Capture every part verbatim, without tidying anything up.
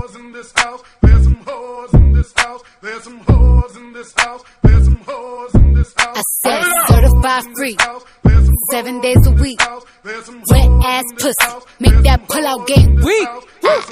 whores in this house. There's some whores in this house. There's some whores in this house. There's some whores in this house. I said certified free, seven days a week. Wet ass pussy, make that pull out game weak. Yeah,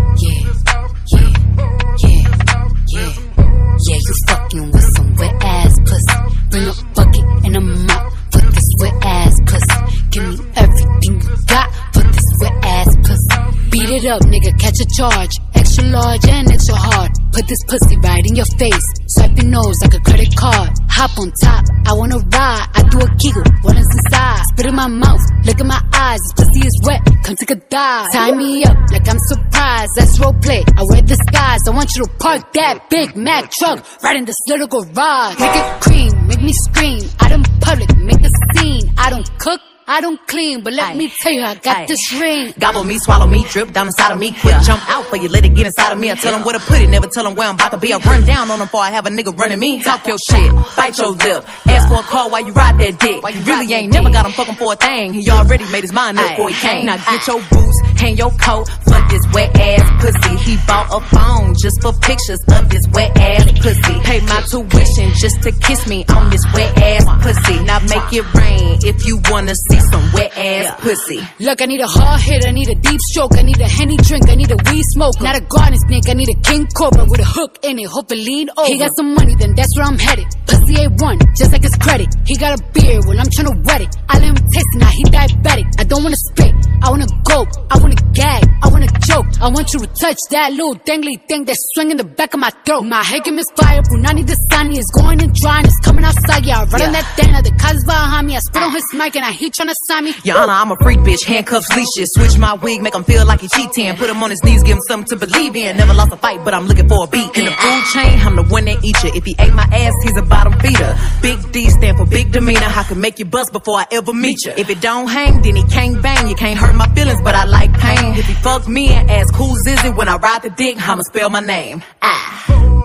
yeah, yeah, yeah, yeah. You fucking with some wet ass pussy. Bring a bucket and a mop for this wet ass pussy. Give me everything you got for this wet ass pussy. Beat it up, nigga, catch a charge. Extra large and extra hard. Put this pussy right in your face. Swipe your nose like a credit card. Hop on top, I wanna ride. I do a giggle, what is inside? Spit in my mouth, look in my eyes. This pussy is wet, come take a dive. Tie me up like I'm surprised, that's roleplay. I wear disguise, I want you to park that Big Mac truck right in this little garage. Make it cream, make me scream. Out in public, make a scene. I don't cook, I don't clean, but let Aye. me tell you, I got Aye. this ring. Gobble me, swallow me, drip down inside of me. Quick yeah. jump out for you, let it get inside of me. I tell them where to put it, never tell them where I'm about to be. I run down on them before I have a nigga running me. Talk your shit, bite your lip. Ask for a call while you ride that dick. Why you really ain't never got him fucking for a thing. He already made his mind up before he came. Now get your boots, hang your coat for this wet ass pussy. He bought a phone just for pictures of this wet ass pussy. Pay my tuition just to kiss me on this wet ass pussy. Now make it rain if you wanna see some wet ass pussy. Look, I need a hard hit, I need a deep stroke, I need a Henny drink, I need a weed smoke. Not a garden snake, I need a king cobra with a hook in it, hope it lean over. He got some money, then that's where I'm headed. Pussy A one, just like his credit. He got a beard, well I'm tryna wet it. I let him taste it, now he diabetic. I don't wanna spit, I wanna gulp, I wanna gag, I wanna choke. I want you to touch that little dangly thing that's swinging the back of my throat. My head can misfire, Brunani the sunny is going and drying, it's coming outside, yeah. I run yeah. on that thing, now the cuz behind me. I spit on his mic and I he tryna sign me. Your Honor, I'm a freak bitch, handcuffs, leashes. Switch my wig, make him feel like he cheating. Put him on his knees, give him something to believe in. Never lost a fight, but I'm looking for a beat. In the food chain, I'm the one that eat you. If he ate my ass, he's a bottom feeder. Big D stand for big demeanor. I can make you bust before I ever meet you. If it don't hang, then he can't bang. You can't hurt my feelings, but I like pain. If he fuck me and ask who's is it when I ride the dick, I'ma spell my name. Ah.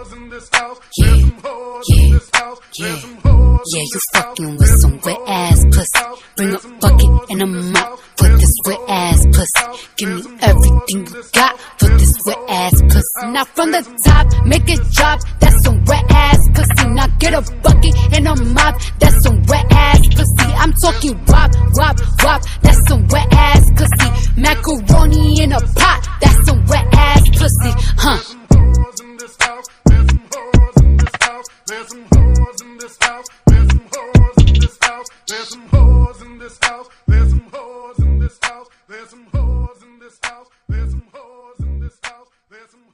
Yeah, yeah, yeah, yeah, you fucking with some wet ass pussy. Bring a bucket and a mop for this wet ass pussy. Give me everything you got for this wet ass pussy. Now from the top, make it drop, that's some wet ass pussy. Now get a bucket and a mop, that's some wet ass pussy. I'm talking wop, wop, wop, that's some wet ass pussy. Macaroni in a pot, that's some wet ass pussy, huh? There's some whores in this house. There's some whores in this house. There's some whores in this house. There's some whores in this house. There's some whores in this house. There's some whores in this house. There's some